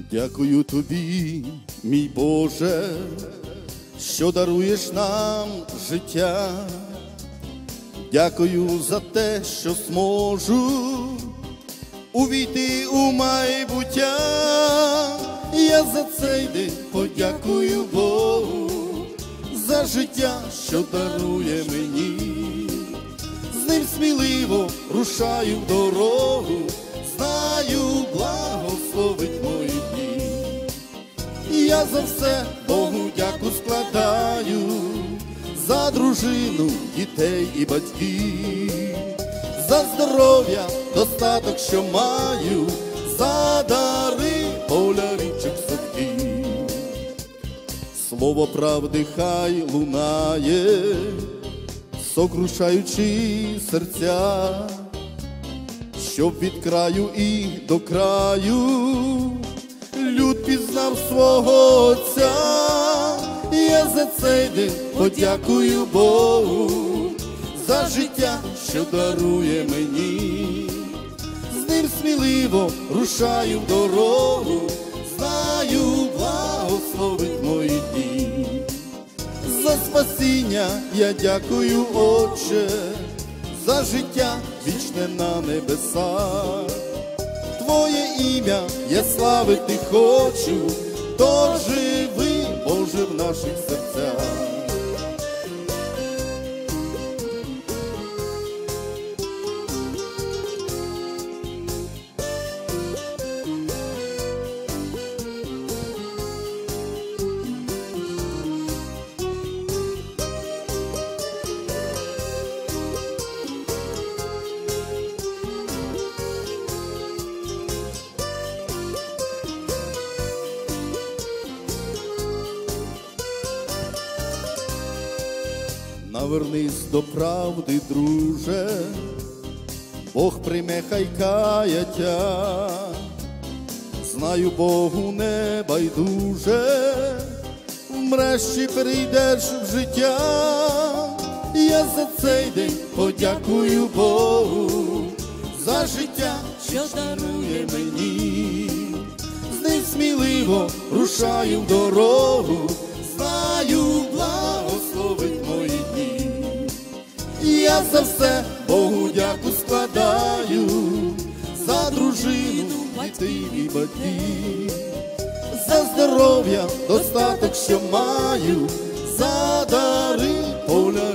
Дякую тобі, мій Боже, що даруєш нам життя. Дякую за те, що зможу увійти у майбуття. Я за цей день подякую Богу за життя, що дарує мені. З ним сміливо рушаю в дорогу, знаю, благословить мої дні. Я за все Богу дяку складаю, за дружину, дітей і батьків, за здоров'я, достаток, що маю, за дари поля, річок, садків. Слово правди хай лунає, сокрушаючи серця, щоб від краю і до краю люд пізнав свого Отця. Я за цей день подякую Богу за життя, що дарує мені. З ним сміливо рушаю в дорогу, знаю, благословить мої дні. За спасіння я дякую, Отче, за життя вічне на небесах. Твоє ім'я я славити хочу, тож живи, Боже, в наших серцях. Навернись до правди, друже, Бог прийме хай каяття. Знаю, Богу не байдуже, вмреш чи перейдеш в життя. Я за цей день подякую Богу за життя, що дарує мені. З ним сміливо рушаю в дорогу, знаю, благословить мої дні. Я за все Богу дяку складаю, за дружину, дітей і батьків, за здоров'я, достаток, що маю, за дари поля,